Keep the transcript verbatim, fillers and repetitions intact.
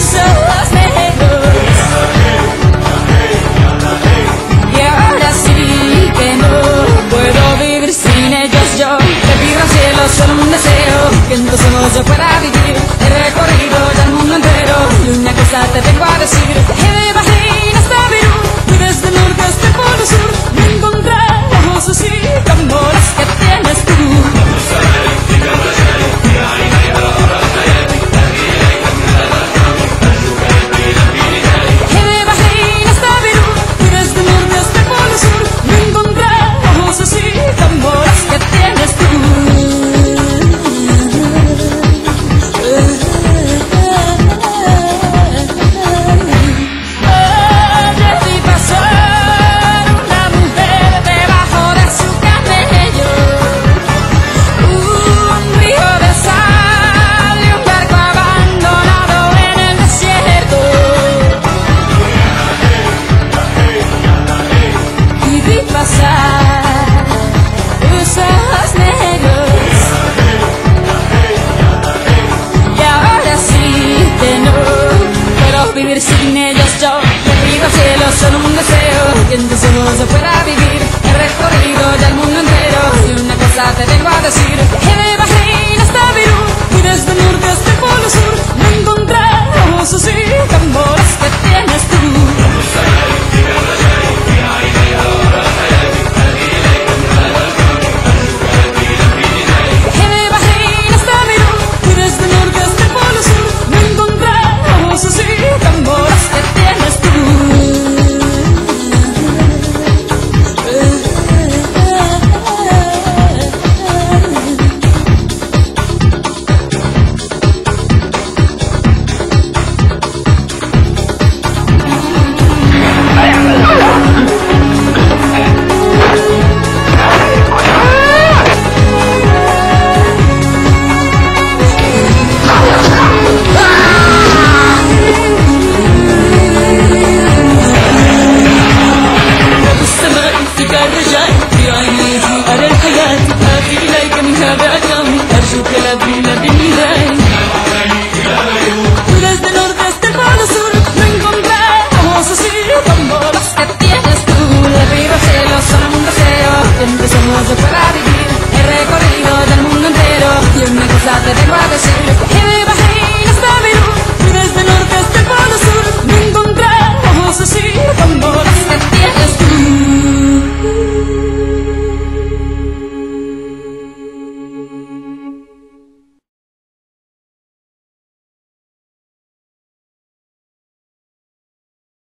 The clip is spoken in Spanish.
tus ojos negros. Y ahora sí que no puedo vivir sin ellos. Yo te pido al cielo solo un deseo, que en tus ojos yo pueda vivir. He recorrido ya el mundo entero y una cosa te tengo a decir. De Bahrein hasta Perú y desde el norte hasta el polo sur, me encontramos así como las que tienes tú. De Bahrein hasta Perú y desde el norte hasta el polo sur, me encontramos así como las que tienes tú. Vivir sin ellos. Yo te pido al cielo solo un deseo, que en tus ojos yo pueda vivir. He recorrido ya el mundo entero y una cosa te tengo